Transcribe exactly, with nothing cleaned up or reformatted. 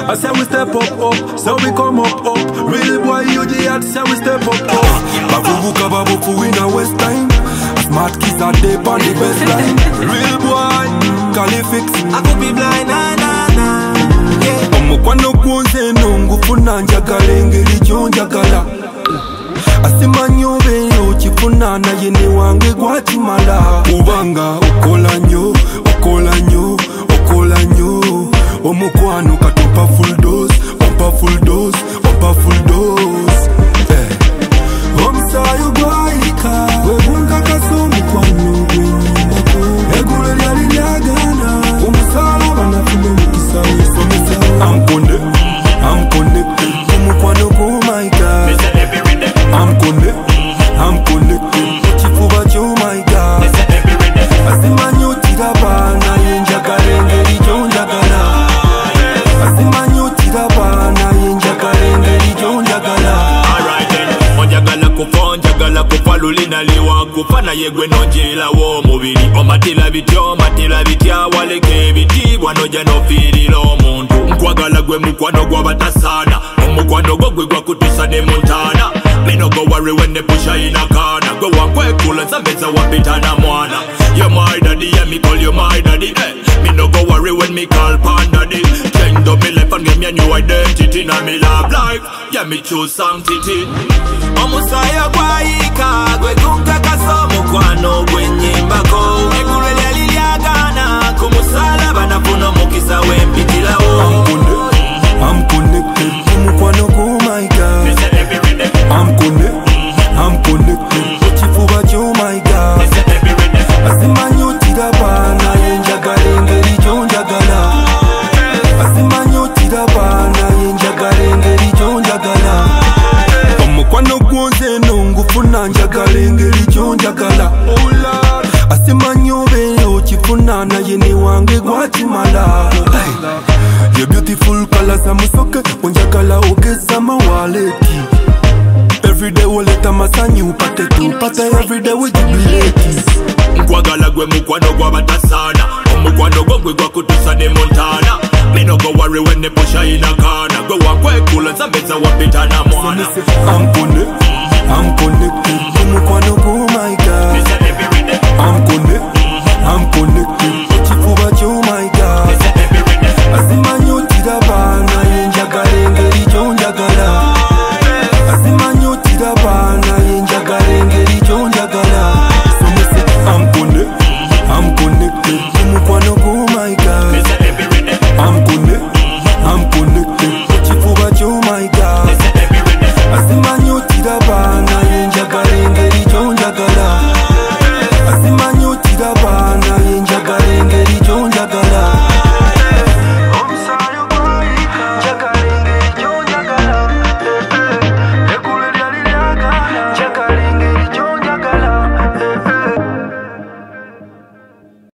I say we step up, up, so we come up, up. Real boy, you the hot, say we step up, up. Babu kababu fu in a West time. Smart kids are deep on the best line. Real boy, Cali fix. I could be blind, nah, nah, nah. Yeah. Omukwano gwonze nongufuna njagala engeri gyonjagala. Asimanyo beyo kifuna naye ne wange gwakimala. Kubanga okola nnyo, okola nnyo, okola nnyo. Omukwano katupa full dose, ompa full dose, ompa full dose. Eh. Omusayo gwayika, webunga kaso omukwano gwenyumbako. Eggulu lyali lyagana, omusalaba nafuna omukisa w'esomesa. I'm connected, I'm connected. Omukwano go my God. I'm connected, I'm connected. Chifuba jo my God. Asimanyo tirabana yenjagala engeri gyonjagala. Asimanyo tirabana yenjagala engeri gyonjagala. Alright then, onjagala kufa onjagala kufa lulina liwa kufa naye gwe nonjerawo omubiri. Omatira bitya omatira bitya waleka ebitibwa noja nofiirira omuntu. Nkwagala gwe mukwano gw'abatasaana, omukwano gwo gwe gwakutusa ne Montana. Me no go worry when they push her in a corner. Go walk way cool and some bits a one bit and a mwana. You're my daddy, yeah, me call you my daddy, eh. Me no go worry when me call pan daddy. Change up me life and give me a new identity. Now me love life, yeah, me choose sanctity. Omusaya gwayika, gwe kunka kaso mukwano gwenyumbako. Eggulu lyali lyagana, ku musalaba nafuna omukisa w'empitirawo. I'm connected, omukwano go my God. I'm connected, I'm connected. Chifuba jo my God. Asimanyo tirabana yenjagala engeri gyonjagala. Asimanyo tirabana yenjagala engeri gyonjagala. Omukwano gwonze nongufuna njagala engeri gyonjagala. Asimanyo beyo kifuna naye ne wange gwakimala. Your beautiful colors amusoke onjagala ogeza mawaleti. Every day we let a masanyu pate tu pate. Every day we jubilate. Nkwagala gwe mukwano gw'abatasaana, omukwano gwo gwe gwakutusa ne Montana. Me no go worry when they push her in a corner. Gwe wakwe cool and some bits a one bit and a mwana. I'm connected, I'm connected. Omukwano